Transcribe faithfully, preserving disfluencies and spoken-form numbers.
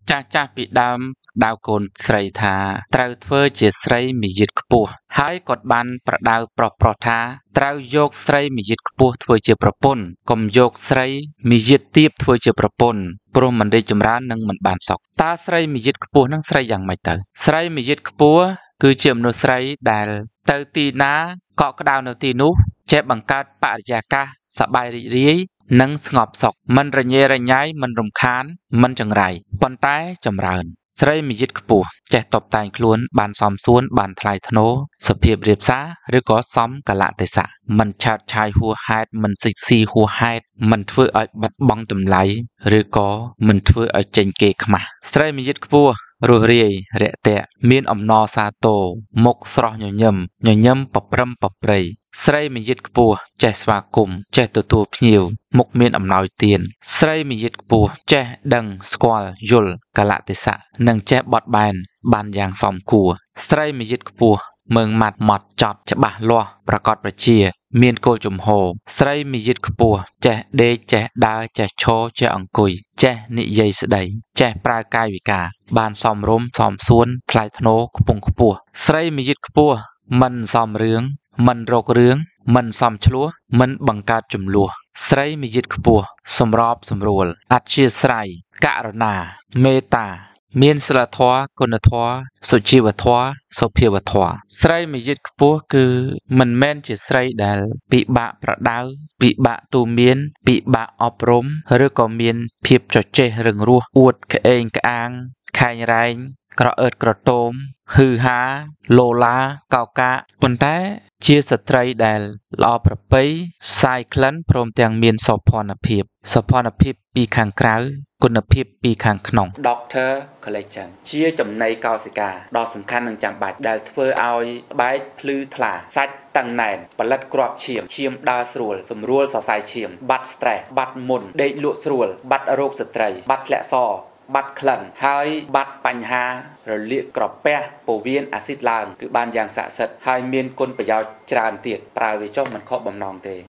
ចាស់ចាស់ពីដើមដៅកូនស្រីថាត្រូវធ្វើជាស្រីមាយាទខ្ពស់ហើយគាត់បានប្រដៅប្រុសប្រុសថាត្រូវយកស្រីមាយាទខ្ពស់ធ្វើជាប្រពន្ធកុំយកស្រីមាយាទទាបធ្វើជាប្រពន្ធព្រោះមិនរីកចម្រើននឹងមិនបានសុខតើស្រីមាយាទខ្ពស់នឹងស្រីយ៉ាងម៉េចទៅស្រីមាយាទខ្ពស់គឺជាមនុស្សស្រីដែលទៅទីណាកក់ក្ដៅនៅទីនោះចេះបង្កើតបរិយាកាសសប្បាយរីករាយនិងស្ងប់សុខមិនរញ៉េរញ៉ៃមិនរំខានមិនចង្រៃប៉ុន្តែចម្រើនស្រីមាយាទខ្ពស់ចេះតបតែងខ្លួនបានសមសួនបានថ្លៃថ្នូរសុភាពរាបសារឬក៏សមកលៈទេសៈមិនឆើតឆាយហួសហេតុមិនសិចស៊ីហួសហេតុមិនធ្វើឲ្យបាត់បង់តម្លៃឬក៏មិនធ្វើឲ្យចេញគេខ្មាស់ស្រីមាយាទខ្ពស់រស់រាយរាក់ទាក់មានអំណរសាទរមុខស្រស់ញញឹមញញឹមប្រព្រឹមប្រព្រៃស្រីមាយាទខ្ពស់ចេះស្វាគមន៍ចេះទទួលភ្ញៀវមុខមានអំណោយទានស្រីមាយាទខ្ពស់ចេះដឹងស្គាល់យល់កលៈទេសៈនិងចេះបត់បែនបានយ៉ាងសមគួរស្រីមាយាទខ្ពស់មើងម៉ាត់ម៉ត់ចត់ច្បាស់លាស់ប្រកបប្រជាមានគោលជំហរស្រីមាយាទខ្ពស់ចេះដេកចេះដើរចេះឈរចេះអង្គុយចេះនិយាយស្ដីចេះប្រើកាយវិការបានសមរម្យសមសួនថ្លៃថ្នូរខ្ពង់ខ្ពស់ស្រីមាយាទខ្ពស់មិនសមរឿងមិនរករឿងមិនសមឆ្លោះមិនបង្កើតចំនួនស្រីមាយាទខ្ពស់សម្របសម្រួលអធ្យាស្រ័យករុណាមេត្តាមានសិលធម៌គុណធម៌សុជីវធម៌សុភាវធម៌ស្រីមាយាទខ្ពស់គឺមិនមែនជាស្រីដែលពិបាកប្រដៅពិបាកទូន្មានពិបាកអប់រំឬក៏មានភាពចចេះរឹងរូសអួតក្អេងក្អាងខែងរែងក្រអឺតក្រទមហឺហាឡូឡាកោកាប៉ុន្តែជាស្ត្រីដែលល្អប្រពៃសាយក្លិនព្រមទាំងមានសោភ័ណភាពសោភ័ណភាពពីខាងក្រៅគុណភាពពីខាងក្នុង Doctor Collagen ជាចំណីកោសិកាដ៏សំខាន់និងចាំបាច់ដែលធ្វើឲ្យស្បែកភ្លឺថ្លាសាច់តឹងណែនផលិតគ្រាប់ឈាមឈាមដើរស្រួលសម្រួលសរសៃឈាមបាត់ stress បាត់មុនដេកលក់ស្រួលបាត់រោគស្ត្រីបាត់ធ្លាក់សបាត់ក្លិនហើយបាត់បញ្ហារលាកក្រពះពោះវៀនអាស៊ីតឡើងគឺបានយ៉ាងស័ក្តិសិទ្ធិហើយមានគុណប្រយោជន៍ច្រើនទៀតប្រើវាចុះមិនខកបំណងទេ